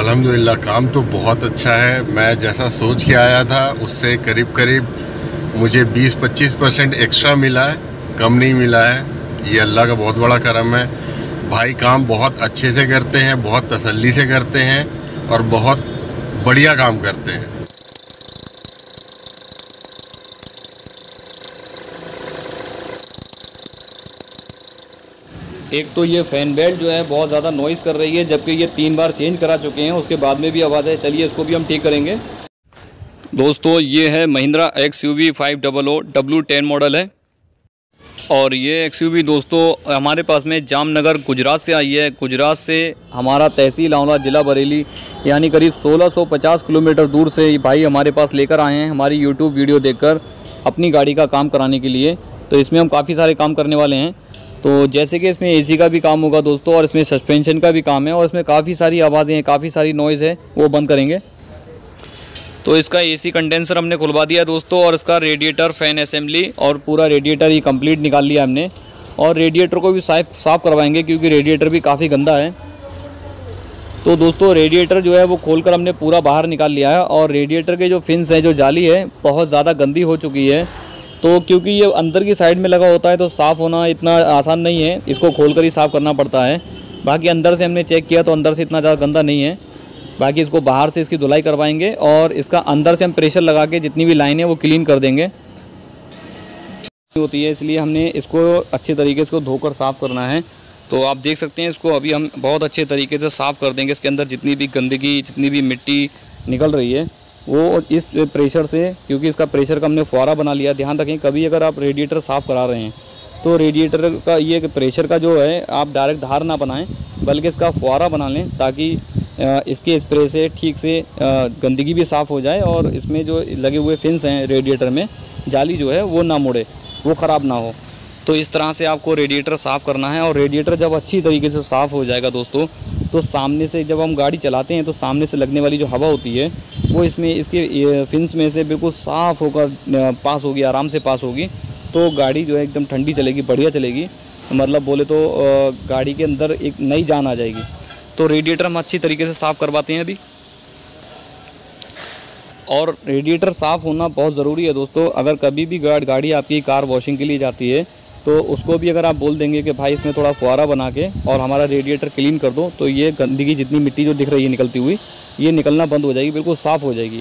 अल्हम्दुलिल्लाह काम तो बहुत अच्छा है। मैं जैसा सोच के आया था उससे करीब करीब मुझे 20-25% एक्स्ट्रा मिला है, कम नहीं मिला है। ये अल्लाह का बहुत बड़ा करम है। भाई काम बहुत अच्छे से करते हैं, बहुत तसल्ली से करते हैं और बहुत बढ़िया काम करते हैं। एक तो ये फ़ैन बेल्ट जो है बहुत ज़्यादा नॉइज़ कर रही है, जबकि ये 3 बार चेंज करा चुके हैं, उसके बाद में भी आवाज़ है। चलिए इसको भी हम ठीक करेंगे। दोस्तों ये है महिंद्रा XUV 500 W10 मॉडल है और ये XUV दोस्तों हमारे पास में जामनगर गुजरात से आई है। गुजरात से हमारा तहसील आंवला ज़िला बरेली यानी करीब 1650 किलोमीटर दूर से ये भाई हमारे पास लेकर आए हैं हमारी YouTube वीडियो देखकर अपनी गाड़ी का काम कराने के लिए। तो इसमें हम काफ़ी सारे काम करने वाले हैं। तो जैसे कि इसमें AC का भी काम होगा दोस्तों और इसमें सस्पेंशन का भी काम है और इसमें काफ़ी सारी आवाज़ें हैं, काफ़ी सारी नॉइज़ है, वो बंद करेंगे। तो इसका AC कंडेंसर हमने खुलवा दिया दोस्तों और इसका रेडिएटर, फ़ैन असेंबली और पूरा रेडिएटर ही कंप्लीट निकाल लिया हमने। और रेडिएटर को भी साफ़ करवाएंगे क्योंकि रेडिएटर भी काफ़ी गंदा है। तो दोस्तों रेडिएटर जो है वो खोलकर हमने पूरा बाहर निकाल लिया है और रेडिएटर के जो फिन्स है, जो जाली है, बहुत ज़्यादा गंदी हो चुकी है। तो क्योंकि ये अंदर की साइड में लगा होता है तो साफ़ होना इतना आसान नहीं है, इसको खोलकर ही साफ़ करना पड़ता है। बाकी अंदर से हमने चेक किया तो अंदर से इतना ज़्यादा गंदा नहीं है। बाकी इसको बाहर से इसकी धुलाई करवाएंगे और इसका अंदर से हम प्रेशर लगा के जितनी भी लाइन है वो क्लीन कर देंगे होती है, इसलिए हमने इसको अच्छे तरीके से धोकर साफ़ करना है। तो आप देख सकते हैं इसको अभी हम बहुत अच्छे तरीके से साफ़ कर देंगे। इसके अंदर जितनी भी गंदगी, जितनी भी मिट्टी निकल रही है वो इस प्रेशर से, क्योंकि इसका प्रेशर का हमने फुहारा बना लिया। ध्यान रखें कभी अगर आप रेडिएटर साफ़ करा रहे हैं तो रेडिएटर का ये प्रेशर का जो है आप डायरेक्ट धार ना बनाएं, बल्कि इसका फुहारा बना लें ताकि इसके स्प्रे से ठीक से गंदगी भी साफ़ हो जाए और इसमें जो लगे हुए फिन्स हैं रेडिएटर में, जाली जो है वो ना मुड़े, वो ख़राब ना हो। तो इस तरह से आपको रेडिएटर साफ़ करना है। और रेडिएटर जब अच्छी तरीके से साफ़ हो जाएगा दोस्तों, तो सामने से जब हम गाड़ी चलाते हैं तो सामने से लगने वाली जो हवा होती है वो इसमें इसके फिन्स में से बिल्कुल साफ़ होकर पास होगी, आराम से पास होगी। तो गाड़ी जो है एकदम ठंडी चलेगी, बढ़िया चलेगी। मतलब बोले तो गाड़ी के अंदर एक नई जान आ जाएगी। तो रेडिएटर हम अच्छी तरीके से साफ़ करवाते हैं अभी। और रेडिएटर साफ़ होना बहुत ज़रूरी है दोस्तों। अगर कभी भी गाड़ी आपकी कार वॉशिंग के लिए जाती है तो उसको भी अगर आप बोल देंगे कि भाई इसमें थोड़ा फुहारा बना के और हमारा रेडिएटर क्लीन कर दो, तो ये गंदगी, जितनी मिट्टी जो दिख रही है निकलती हुई, ये निकलना बंद हो जाएगी, बिल्कुल साफ़ हो जाएगी।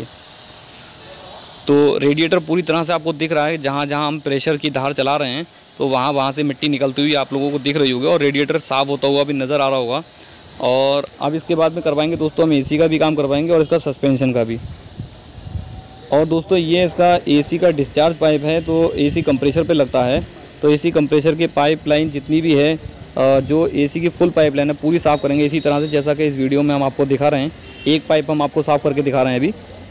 तो रेडिएटर पूरी तरह से आपको दिख रहा है, जहाँ जहाँ हम प्रेशर की धार चला रहे हैं तो वहाँ से मिट्टी निकलती हुई आप लोगों को दिख रही होगी और रेडिएटर साफ़ होता हुआ भी नज़र आ रहा होगा। और अब इसके बाद में करवाएंगे दोस्तों हम AC का भी काम करवाएंगे और इसका सस्पेंशन का भी। और दोस्तों ये इसका AC का डिस्चार्ज पाइप है, तो AC कंप्रेसर पे लगता है। तो AC कंप्रेसर की पाइपलाइन जितनी भी है, जो AC की फुल पाइपलाइन है, पूरी साफ़ करेंगे इसी तरह से जैसा कि इस वीडियो में हम आपको दिखा रहे हैं। एक पाइप हम आपको साफ़ करके दिखा रहे हैं अभी।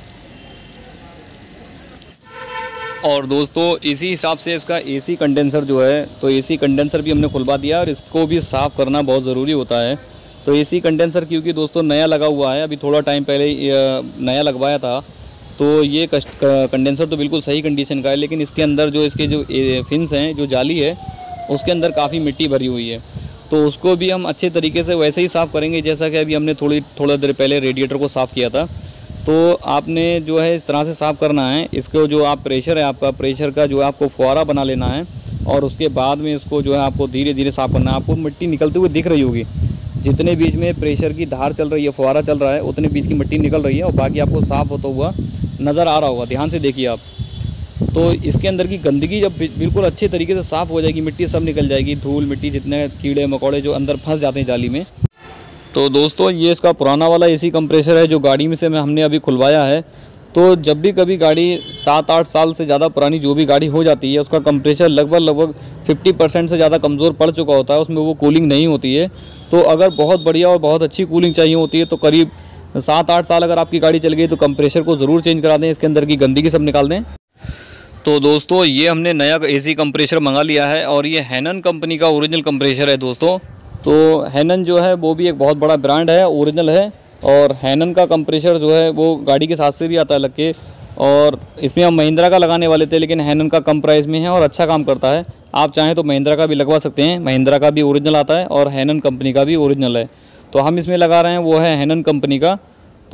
और दोस्तों इसी हिसाब से इसका AC कंडेंसर जो है, तो AC कंडेंसर भी हमने खुलवा दिया और इसको भी साफ़ करना बहुत ज़रूरी होता है। तो AC कंडेंसर क्योंकि दोस्तों नया लगा हुआ है, अभी थोड़ा टाइम पहले नया लगवाया था, तो ये कंडेंसर तो बिल्कुल सही कंडीशन का है, लेकिन इसके अंदर जो इसके जो फिन्स हैं, जो जाली है, उसके अंदर काफ़ी मिट्टी भरी हुई है। तो उसको भी हम अच्छे तरीके से वैसे ही साफ़ करेंगे जैसा कि अभी हमने थोड़ा देर पहले रेडिएटर को साफ़ किया था। तो आपने जो है इस तरह से साफ़ करना है। इसको जो आप प्रेशर है, आपका प्रेशर का जो है आपको फुहारा बना लेना है और उसके बाद में इसको जो है आपको धीरे धीरे साफ़ करना है। आपको मिट्टी निकलती हुई दिख रही होगी, जितने बीच में प्रेशर की धार चल रही है, फुहारा चल रहा है, उतने बीच की मिट्टी निकल रही है और बाकी आपको साफ़ होता हुआ नज़र आ रहा होगा। ध्यान से देखिए आप। तो इसके अंदर की गंदगी जब बिल्कुल अच्छे तरीके से साफ़ हो जाएगी, मिट्टी सब निकल जाएगी, धूल मिट्टी, जितने कीड़े मकोड़े जो अंदर फंस जाते हैं जाली में। तो दोस्तों ये इसका पुराना वाला AC कंप्रेसर है जो गाड़ी में से हमने अभी खुलवाया है। तो जब भी कभी गाड़ी 7-8 साल से ज़्यादा पुरानी जो भी गाड़ी हो जाती है, उसका कंप्रेसर लगभग 50% से ज़्यादा कमज़ोर पड़ चुका होता है, उसमें वो कूलिंग नहीं होती है। तो अगर बहुत बढ़िया और बहुत अच्छी कूलिंग चाहिए होती है तो करीब 7-8 साल अगर आपकी गाड़ी चल गई तो कंप्रेसर को ज़रूर चेंज करा दें, इसके अंदर की गंदगी सब निकाल दें। तो दोस्तों ये हमने नया AC कंप्रेसर मंगा लिया है और ये हैनन कंपनी का ओरिजिनल कंप्रेसर है दोस्तों। तो हैनन जो है वो भी एक बहुत बड़ा ब्रांड है, ओरिजिनल है। और हैनन का कंप्रेसर जो है वो गाड़ी के साथ से भी आता है लग के, और इसमें हम महिंद्रा का लगाने वाले थे लेकिन हैनन का कम प्राइस में है और अच्छा काम करता है। आप चाहें तो महिंद्रा का भी लगवा सकते हैं, महिंद्रा का भी ओरिजिनल आता है और हैनन कंपनी का भी ओरिजिनल है। तो हम इसमें लगा रहे हैं वो है हैनन कंपनी का।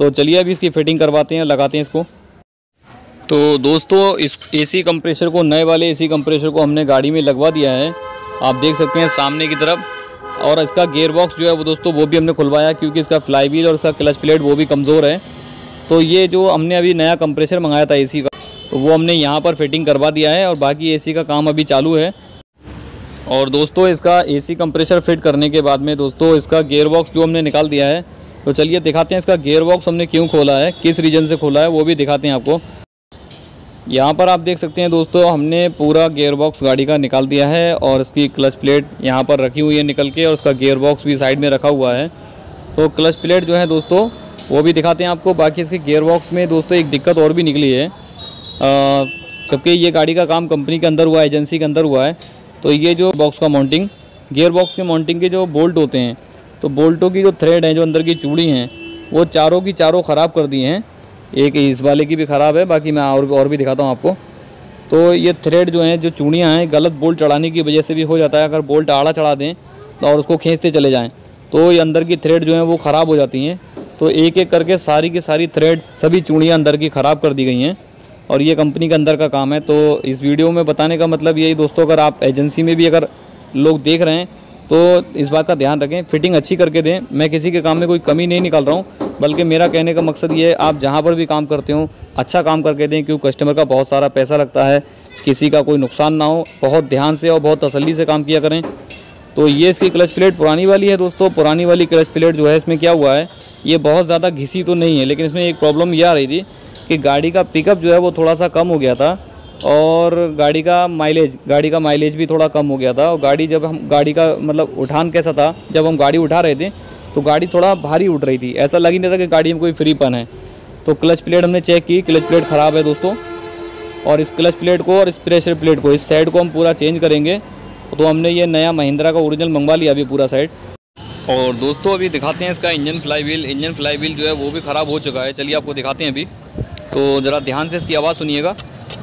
तो चलिए अभी इसकी फिटिंग करवाते हैं, लगाते हैं इसको। तो दोस्तों इस एसी कंप्रेसर को, नए वाले एसी कंप्रेसर को हमने गाड़ी में लगवा दिया है, आप देख सकते हैं सामने की तरफ। और इसका गियर बॉक्स जो है वो दोस्तों वो भी हमने खुलवाया, क्योंकि इसका फ्लाई व्हील और इसका क्लच प्लेट वो भी कमज़ोर है। तो ये जो हमने अभी नया कंप्रेसर मंगाया था एसी का, तो वो हमने यहाँ पर फिटिंग करवा दिया है और बाकी एसी का काम अभी चालू है। और दोस्तों इसका एसी कंप्रेसर फिट करने के बाद में दोस्तों इसका गियर बॉक्स जो हमने निकाल दिया है, तो चलिए दिखाते हैं इसका गियर बॉक्स हमने क्यों खोला है, किस रीजन से खोला है वो भी दिखाते हैं आपको। यहाँ पर आप देख सकते हैं दोस्तों, हमने पूरा गियर बॉक्स गाड़ी का निकाल दिया है और इसकी क्लच प्लेट यहाँ पर रखी हुई है निकल के, और उसका गियर बॉक्स भी साइड में रखा हुआ है। तो क्लच प्लेट जो है दोस्तों वो भी दिखाते हैं आपको। बाकी इसके गियर बॉक्स में दोस्तों एक दिक्कत और भी निकली है, जबकि ये गाड़ी का काम कंपनी के अंदर हुआ है, एजेंसी के अंदर हुआ है। तो ये जो बॉक्स का माउंटिंग, गियर बॉक्स के माउंटिंग के जो बोल्ट होते हैं, तो बोल्टों की जो थ्रेड हैं, जो अंदर की चूड़ी हैं, वो चारों की चारों ख़राब कर दी हैं। एक इस वाले की भी ख़राब है, बाकी मैं और भी दिखाता हूँ आपको। तो ये थ्रेड जो हैं, जो चूड़ियाँ हैं, गलत बोल्ट चढ़ाने की वजह से भी हो जाता है। अगर बोल्ट आड़ा चढ़ा दें और उसको खींचते चले जाएँ तो ये अंदर की थ्रेड जो हैं वो ख़राब हो जाती हैं। तो एक एक करके सारी की सारी थ्रेड, सभी चूड़ियाँ अंदर की ख़राब कर दी गई हैं और ये कंपनी के अंदर का काम है। तो इस वीडियो में बताने का मतलब यही दोस्तों, अगर आप एजेंसी में भी अगर लोग देख रहे हैं तो इस बात का ध्यान रखें, फिटिंग अच्छी करके दें। मैं किसी के काम में कोई कमी नहीं निकाल रहा हूँ, बल्कि मेरा कहने का मकसद ये है, आप जहाँ पर भी काम करते हो अच्छा काम करके दें, क्योंकि कस्टमर का बहुत सारा पैसा लगता है, किसी का कोई नुकसान ना हो। बहुत ध्यान से और बहुत तसल्ली से काम किया करें। तो ये इसकी क्लच प्लेट पुरानी वाली है दोस्तों। पुरानी वाली क्लच प्लेट जो है, इसमें क्या हुआ है, ये बहुत ज़्यादा घिसी तो नहीं है, लेकिन इसमें एक प्रॉब्लम ये आ रही थी कि गाड़ी का पिकअप जो है वो थोड़ा सा कम हो गया था और गाड़ी का माइलेज भी थोड़ा कम हो गया था। और गाड़ी का मतलब उठान कैसा था, जब हम गाड़ी उठा रहे थे तो गाड़ी थोड़ा भारी उठ रही थी, ऐसा लग ही नहीं था कि गाड़ी में कोई फ्रीपन है। तो क्लच प्लेट हमने चेक की, क्लच प्लेट ख़राब है दोस्तों। और इस क्लच प्लेट को और इस प्रेशर प्लेट को, इस साइड को हम पूरा चेंज करेंगे। तो हमने ये नया महिंद्रा का ओरिजिनल मंगवा लिया अभी पूरा साइड। और दोस्तों अभी दिखाते हैं इसका इंजन फ्लाई व्हील जो है वो भी ख़राब हो चुका है। चलिए आपको दिखाते हैं अभी, तो ज़रा ध्यान से इसकी आवाज़ सुनिएगा।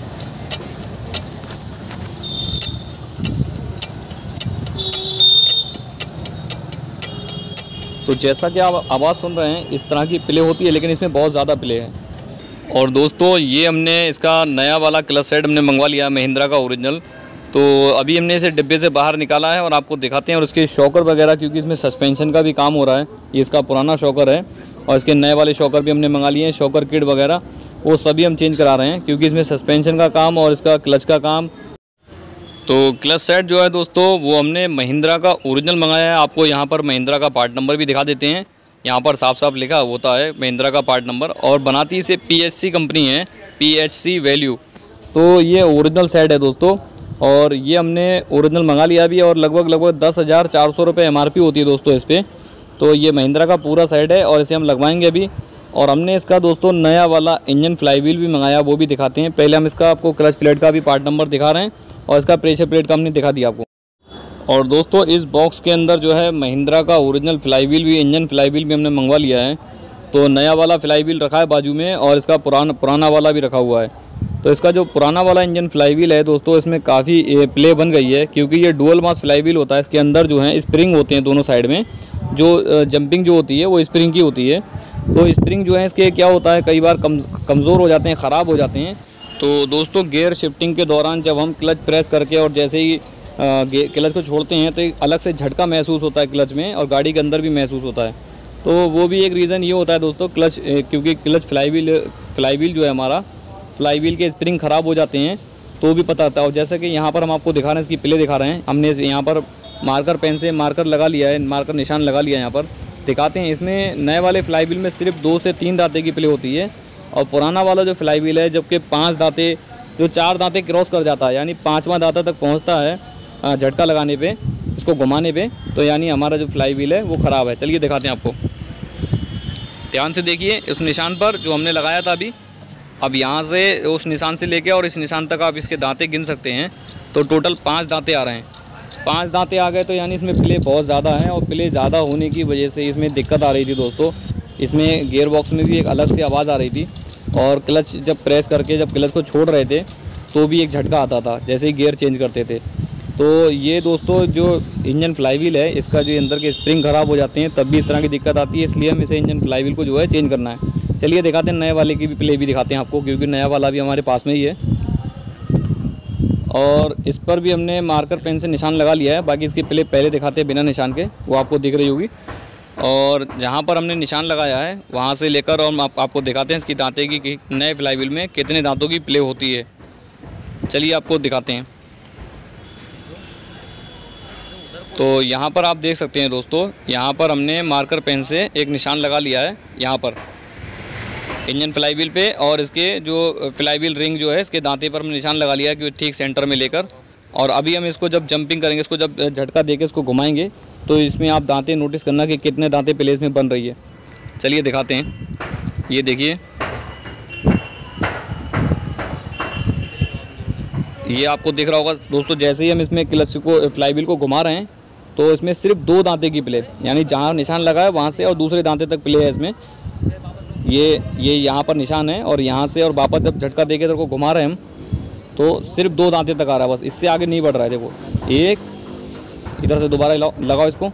तो जैसा कि आप आवाज़ सुन रहे हैं, इस तरह की प्ले होती है, लेकिन इसमें बहुत ज़्यादा प्ले है। और दोस्तों ये हमने इसका नया वाला क्लच सेट हमने मंगवा लिया महिंद्रा का ओरिजिनल। तो अभी हमने इसे डिब्बे से बाहर निकाला है और आपको दिखाते हैं। और इसके शॉकर वगैरह, क्योंकि इसमें सस्पेंशन का भी काम हो रहा है, ये इसका पुराना शॉकर है और इसके नए वाले शॉकर भी हमने मंगा लिए हैं। शॉकर किट वगैरह वो सभी हम चेंज करा रहे हैं, क्योंकि इसमें सस्पेंशन का काम और इसका क्लच का काम। तो क्लच सेट जो है दोस्तों वो हमने महिंद्रा का ओरिजिनल मंगाया है। आपको यहाँ पर महिंद्रा का पार्ट नंबर भी दिखा देते हैं, यहाँ पर साफ साफ लिखा होता है महिंद्रा का पार्ट नंबर। और बनाती इसे PHC कंपनी है, PHC वैल्यू। तो ये ओरिजिनल सेट है दोस्तों, और ये हमने ओरिजिनल मंगा लिया अभी। और लगभग 10,400 रुपये MRP होती है दोस्तों इस पर। तो ये महिंद्रा का पूरा सेट है और इसे हम लगवाएंगे अभी। और हमने इसका दोस्तों नया वाला इंजन फ्लाई व्हील भी मंगाया, वो भी दिखाते हैं। पहले हम इसका आपको क्लच प्लेट का भी पार्ट नंबर दिखा रहे हैं और इसका प्रेशर प्लेट का हमने दिखा दिया आपको। और दोस्तों इस बॉक्स के अंदर जो है महिंद्रा का ओरिजिनल फ्लाई व्हील भी, इंजन फ्लाई व्हील भी हमने मंगवा लिया है। तो नया वाला फ्लाई व्हील रखा है बाजू में और इसका पुराना वाला भी रखा हुआ है। तो इसका जो पुराना वाला इंजन फ्लाई व्हील है दोस्तों, इसमें काफ़ी प्ले बन गई है, क्योंकि ये डुअल मास फ्लाई व्हील होता है। इसके अंदर जो है स्प्रिंग होते हैं दोनों साइड में, जो जंपिंग जो होती है वो स्प्रिंग की होती है। तो स्प्रिंग जो है इसके क्या होता है, कई बार कमज़ोर हो जाते हैं, ख़राब हो जाते हैं। तो दोस्तों गियर शिफ्टिंग के दौरान जब हम क्लच प्रेस करके और जैसे ही क्लच को छोड़ते हैं तो एक अलग से झटका महसूस होता है क्लच में, और गाड़ी के अंदर भी महसूस होता है। तो वो भी एक रीज़न ये होता है दोस्तों, क्लच क्योंकि क्लच फ्लाई व्हील जो है हमारा, फ्लाई व्हील के स्प्रिंग ख़राब हो जाते हैं तो भी पता होता है। और जैसे कि यहाँ पर हम आपको दिखा रहे हैं, इसकी प्ले दिखा रहे हैं, हमने यहाँ पर मार्कर पेन से मार्कर लगा लिया है, मार्कर निशान लगा लिया है। यहाँ पर दिखाते हैं, इसमें नए वाले फ्लाई व्हील में सिर्फ 2 से 3 दांते की प्ले होती है, और पुराना वाला जो फ्लाई व्हील है जबकि 5 दांते, जो 4 दांते क्रॉस कर जाता है, यानी 5वां दांता तक पहुँचता है झटका लगाने पे, इसको घुमाने पे, तो यानी हमारा जो फ्लाई व्हील है वो ख़राब है। चलिए दिखाते हैं आपको, ध्यान से देखिए उस निशान पर जो हमने लगाया था अभी। अब यहाँ से उस निशान से लेके और इस निशान तक आप इसके दांते गिन सकते हैं। तो टोटल 5 दांते आ रहे हैं। 5 दांते आ गए तो यानी इसमें प्ले बहुत ज़्यादा है, और प्ले ज़्यादा होने की वजह से इसमें दिक्कत आ रही थी दोस्तों। इसमें गियर बॉक्स में भी एक अलग से आवाज़ आ रही थी, और क्लच जब प्रेस करके जब क्लच को छोड़ रहे थे तो भी एक झटका आता था जैसे ही गियर चेंज करते थे। तो ये दोस्तों जो इंजन फ्लाई व्हील है, इसका जो अंदर के स्प्रिंग ख़राब हो जाते हैं तब भी इस तरह की दिक्कत आती है, इसलिए हम इसे इंजन फ्लाई व्हील को जो है चेंज करना है। चलिए दिखाते हैं नए वाले की भी प्ले भी दिखाते हैं आपको, क्योंकि नया वाला भी हमारे पास में ही है। और इस पर भी हमने मार्कर पेन से निशान लगा लिया है। बाकी इसकी प्ले पहले दिखाते हैं बिना निशान के, वो आपको दिख रही होगी। और जहाँ पर हमने निशान लगाया है वहाँ से लेकर और आपको दिखाते हैं इसकी दांते की नए फ्लाईव्हील में कितने दांतों की प्ले होती है। चलिए आपको दिखाते हैं। तो यहाँ पर आप देख सकते हैं दोस्तों, यहाँ पर हमने मार्कर पेन से एक निशान लगा लिया है यहाँ पर इंजन फ्लाईव्हील पे, और इसके जो फ्लाईव्हील रिंग जो है इसके दांते पर हमने निशान लगा लिया है कि ठीक सेंटर में लेकर। और अभी हम इसको जब जंपिंग करेंगे, इसको जब झटका देके इसको घुमाएंगे, तो इसमें आप दांतें नोटिस करना कि कितने दांतें प्लेस में बन रही है। चलिए दिखाते हैं, ये देखिए, ये आपको दिख रहा होगा दोस्तों। जैसे ही हम इसमें क्लच को फ्लाईव्हील को घुमा रहे हैं तो इसमें सिर्फ 2 दांते की प्ले, यानी जहाँ निशान लगा है वहाँ से और दूसरे दांते तक प्ले है इसमें। ये यहाँ पर निशान है और यहाँ से और वापस जब झटका देके इधर को घुमा रहे हैं हम तो सिर्फ 2 दांते तक आ रहा है बस, इससे आगे नहीं बढ़ रहा है। देखो, एक इधर से दोबारा लगाओ इसको,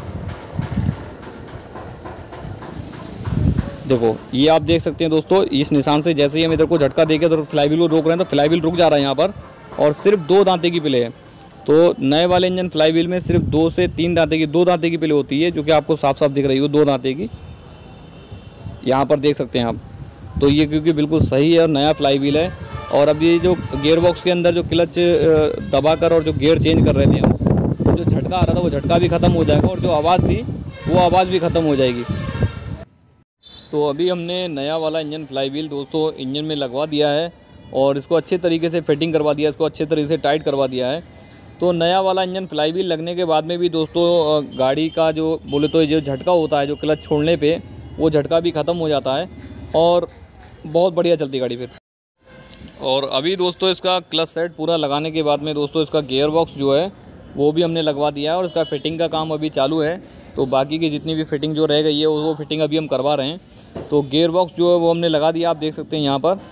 देखो ये आप देख सकते हैं दोस्तों। इस निशान से जैसे ही हम इधर को झटका देके तो फ्लाईव्हील को रोक रहे हैं तो फ्लाईव्हील रुक जा रहा है यहाँ पर, और सिर्फ 2 दांते की प्ले है। तो नए वाले इंजन फ्लाईव्हील में सिर्फ 2 से 3 दांते की 2 दांते की प्ले होती है, जो कि आपको साफ साफ दिख रही हो 2 दांते की, यहाँ पर देख सकते हैं आप। तो ये क्योंकि बिल्कुल सही है और नया फ्लाईव्हील है। और अब ये जो गियर बॉक्स के अंदर जो क्लच दबाकर और जो गियर चेंज कर रहे थे हम, तो जो झटका आ रहा था वो झटका भी ख़त्म हो जाएगा और जो आवाज़ थी वो आवाज़ भी ख़त्म हो जाएगी। तो अभी हमने नया वाला इंजन फ्लाईव्हील दोस्तों इंजन में लगवा दिया है और इसको अच्छे तरीके से फिटिंग करवा दिया, इसको अच्छे तरीके से टाइट करवा दिया है। तो नया वाला इंजन फ्लाईव्हील लगने के बाद में भी दोस्तों गाड़ी का जो बोले तो जो झटका होता है जो क्लच छोड़ने पे, वो झटका भी ख़त्म हो जाता है और बहुत बढ़िया चलती गाड़ी फिर। और अभी दोस्तों इसका क्लच सेट पूरा लगाने के बाद में दोस्तों इसका गियर बॉक्स जो है वो भी हमने लगवा दिया है और इसका फिटिंग का काम अभी चालू है। तो बाकी की जितनी भी फिटिंग जो रह गई है वो फिटिंग अभी हम करवा रहे हैं। तो गियर बॉक्स जो है वो हमने लगा दिया, आप देख सकते हैं यहाँ पर।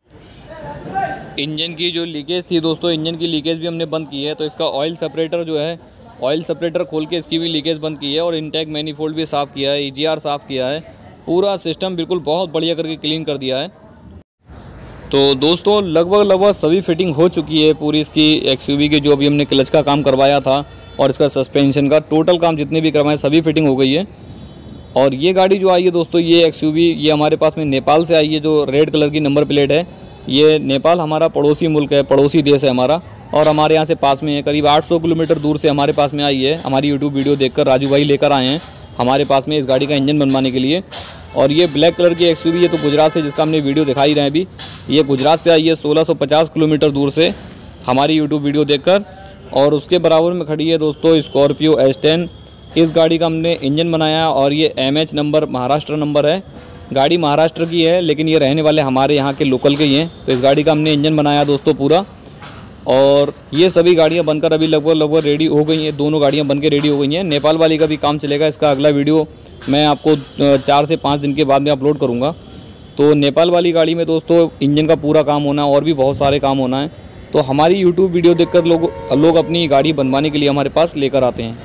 इंजन की जो लीकेज थी दोस्तों, इंजन की लीकेज भी हमने बंद की है। तो इसका ऑयल सेपरेटर जो है, ऑयल सेपरेटर खोल के इसकी भी लीकेज बंद की है और इनटेक मैनिफोल्ड भी साफ़ किया है, EGR साफ़ किया है, पूरा सिस्टम बिल्कुल बहुत बढ़िया करके क्लीन कर दिया है। तो दोस्तों लगभग सभी फिटिंग हो चुकी है पूरी इसकी XUV की, जो अभी हमने क्लच का काम करवाया था और इसका सस्पेंशन का टोटल काम जितने भी करवाए सभी फिटिंग हो गई है। और ये गाड़ी जो आई है दोस्तों, ये XUV ये हमारे पास में नेपाल से आई है। जो रेड कलर की नंबर प्लेट है, ये नेपाल हमारा पड़ोसी मुल्क है, पड़ोसी देश है हमारा, और हमारे यहाँ से पास में है। करीब 800 किलोमीटर दूर से हमारे पास में आई है। हमारी यूट्यूब वीडियो देखकर राजू भाई लेकर आए हैं हमारे पास में इस गाड़ी का इंजन बनवाने के लिए। और ये ब्लैक कलर की XUV ये तो गुजरात से, जिसका हमने वीडियो दिखाई रहे हैं अभी, ये गुजरात से आई है 1650 किलोमीटर दूर से हमारी यूट्यूब वीडियो देखकर। और उसके बराबर में खड़ी है दोस्तों स्कॉर्पियो S10। इस गाड़ी का हमने इंजन बनाया और ये MH नंबर महाराष्ट्र नंबर है। गाड़ी महाराष्ट्र की है लेकिन ये रहने वाले हमारे यहाँ के लोकल के ही हैं। तो इस गाड़ी का हमने इंजन बनाया दोस्तों पूरा। और ये सभी गाड़ियाँ बनकर अभी लगभग रेडी हो गई हैं। दोनों गाड़ियाँ बनकर रेडी हो गई हैं। नेपाल वाली का भी काम चलेगा। इसका अगला वीडियो मैं आपको 4 से 5 दिन के बाद में अपलोड करूँगा। तो नेपाल वाली गाड़ी में दोस्तों इंजन का पूरा काम होना और भी बहुत सारे काम होना है। तो हमारी यूट्यूब वीडियो देखकर लोग अपनी गाड़ी बनवाने के लिए हमारे पास लेकर आते हैं।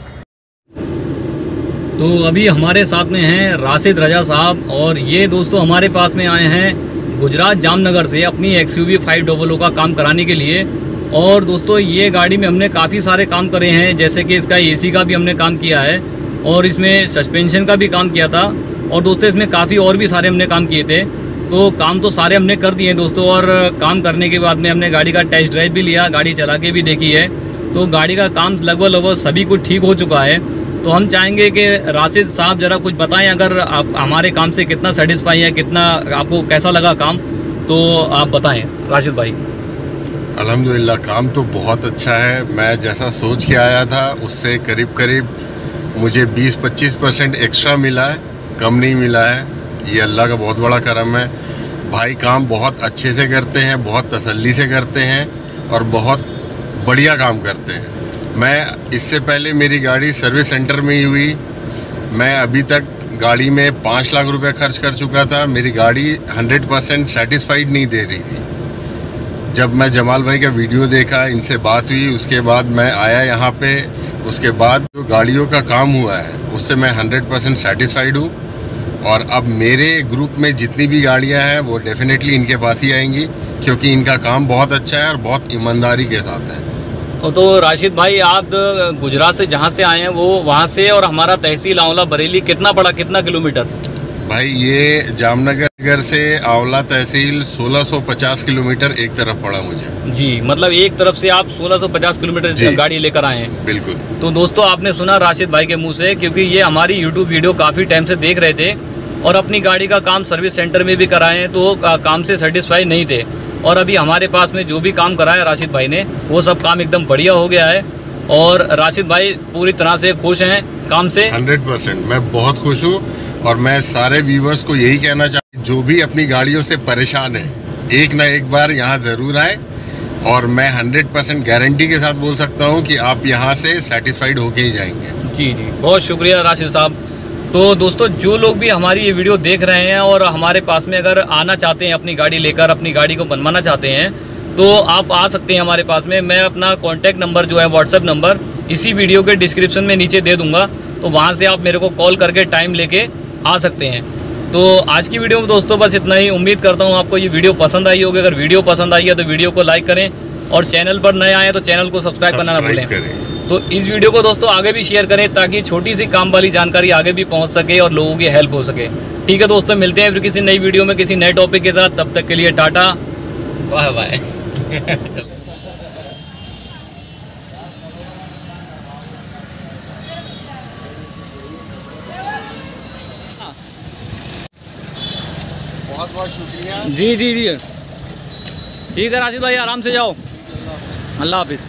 तो अभी हमारे साथ में हैं राशिद रजा साहब, और ये दोस्तों हमारे पास में आए हैं गुजरात जामनगर से अपनी XUV 500 का काम कराने के लिए। और दोस्तों ये गाड़ी में हमने काफ़ी सारे काम करे हैं, जैसे कि इसका AC का भी हमने काम किया है और इसमें सस्पेंशन का भी काम किया था। और दोस्तों इसमें काफ़ी और भी सारे हमने काम किए थे। तो काम तो सारे हमने कर दिए दोस्तों। और काम करने के बाद में हमने गाड़ी का टेस्ट ड्राइव भी लिया, गाड़ी चला के भी देखी है। तो गाड़ी का काम लगभग सभी कुछ ठीक हो चुका है। तो हम चाहेंगे कि राशिद साहब ज़रा कुछ बताएं, अगर आप हमारे काम से कितना सेटिस्फाई है, कितना आपको कैसा लगा काम, तो आप बताएं राशिद भाई। अल्हम्दुलिल्लाह काम तो बहुत अच्छा है। मैं जैसा सोच के आया था उससे करीब मुझे 20-25% एक्स्ट्रा मिला है, कम नहीं मिला है। ये अल्लाह का बहुत बड़ा करम है। भाई काम बहुत अच्छे से करते हैं, बहुत तसल्ली से करते हैं और बहुत बढ़िया काम करते हैं। मैं इससे पहले मेरी गाड़ी सर्विस सेंटर में ही हुई। मैं अभी तक गाड़ी में 5 लाख रुपए खर्च कर चुका था। मेरी गाड़ी 100% सेटिस्फाइड नहीं दे रही थी। जब मैं जमाल भाई का वीडियो देखा, इनसे बात हुई, उसके बाद मैं आया यहाँ पे। उसके बाद जो गाड़ियों का काम हुआ है उससे मैं 100% सेटिस्फाइड हूँ और अब मेरे ग्रुप में जितनी भी गाड़ियां हैं वो डेफिनेटली इनके पास ही आएंगी, क्योंकि इनका काम बहुत अच्छा है और बहुत ईमानदारी के साथ है। तो राशिद भाई, आप गुजरात से जहाँ से आए हैं वो वहाँ से, और हमारा तहसील आंवला बरेली कितना पड़ा, कितना किलोमीटर? भाई ये जामनगर से आंवला तहसील 1650 किलोमीटर एक तरफ पड़ा मुझे। जी, मतलब एक तरफ से आप 1650 किलोमीटर गाड़ी लेकर आए हैं। बिल्कुल। तो दोस्तों, आपने सुना राशिद भाई के मुंह से, क्योंकि ये हमारी यूट्यूब वीडियो काफ़ी टाइम से देख रहे थे और अपनी गाड़ी का काम सर्विस सेंटर में भी कराए हैं, तो काम से सेटिस्फाई नहीं थे। और अभी हमारे पास में जो भी काम कराया राशिद भाई ने, वो सब काम एकदम बढ़िया हो गया है और राशिद भाई पूरी तरह से खुश हैं काम से। 100% मैं बहुत खुश हूँ और मैं सारे व्यूवर्स को यही कहना चाहता हूँ, जो भी अपनी गाड़ियों से परेशान है, एक ना एक बार यहाँ ज़रूर आए और मैं 100% गारंटी के साथ बोल सकता हूँ कि आप यहाँ से सेटिस्फाइड होके ही जाएंगे। जी जी, बहुत शुक्रिया राशिद साहब। तो दोस्तों, जो लोग भी हमारी ये वीडियो देख रहे हैं और हमारे पास में अगर आना चाहते हैं, अपनी गाड़ी लेकर अपनी गाड़ी को बनवाना चाहते हैं, तो आप आ सकते हैं हमारे पास में। मैं अपना कॉन्टैक्ट नंबर जो है, व्हाट्सएप नंबर, इसी वीडियो के डिस्क्रिप्शन में नीचे दे दूंगा, तो वहाँ से आप मेरे को कॉल करके टाइम लेके आ सकते हैं। तो आज की वीडियो में दोस्तों बस इतना ही। उम्मीद करता हूँ आपको ये वीडियो पसंद आई होगी। अगर वीडियो पसंद आई है तो वीडियो को लाइक करें और चैनल पर नए आए तो चैनल को सब्सक्राइब करना ना भूलें। तो इस वीडियो को दोस्तों आगे भी शेयर करें, ताकि छोटी सी काम वाली जानकारी आगे भी पहुंच सके और लोगों की हेल्प हो सके। ठीक है दोस्तों, मिलते हैं फिर किसी नई वीडियो में किसी नए टॉपिक के साथ। तब तक के लिए टाटा, बाय बाय। बहुत बहुत शुक्रिया। जी जी जी, ठीक है राशिद भाई, आराम से जाओ। अल्लाह हाफिज़।